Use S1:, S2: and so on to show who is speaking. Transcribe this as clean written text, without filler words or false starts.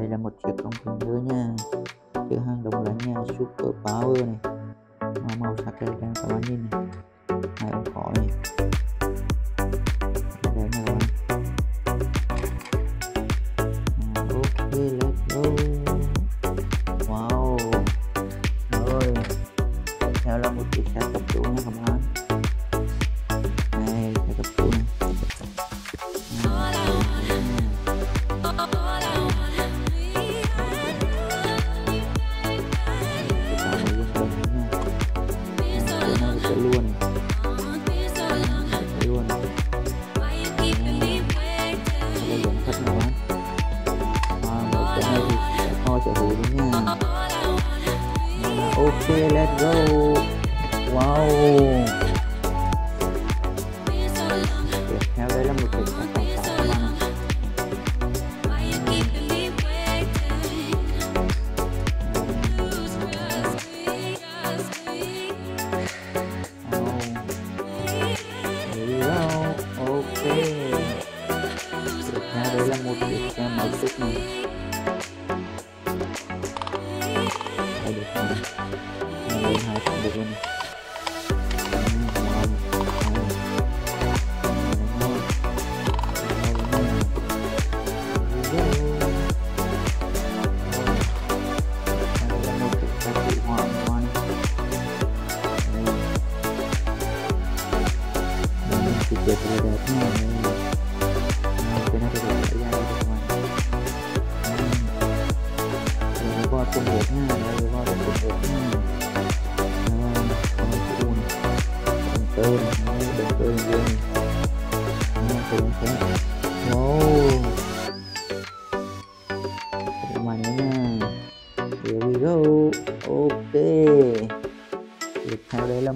S1: Đây là một chiếc công tơ nha, chứa hàng đông lạnh nha, Super Power này, màu sắc đây đang các bạn nhìn này, hai ống khói này, đây nha các bạn. Ok, let's go. Wow, rồi tiếp theo là một chiếc xe cấp cứu nha các bạn. Đây xe cấp cứu này. Ok, let's go. Wow, tiếp theo đây là một chiếc xe cảnh sát các bạn. Ok, tiếp theo đây là một chiếc xe máy xúc này. Đây được rồi, lên hai phòng được luôn này. Tuyệt vời đẹp nha, cái này được xảy ra đây các bạn. Rồi qua công việc nha, rồi qua công việc nha. Động cơ này, động cơ dương này, động cơ này. Wow, các bạn nhớ nha. Here we go. Ok, tiếp theo đây là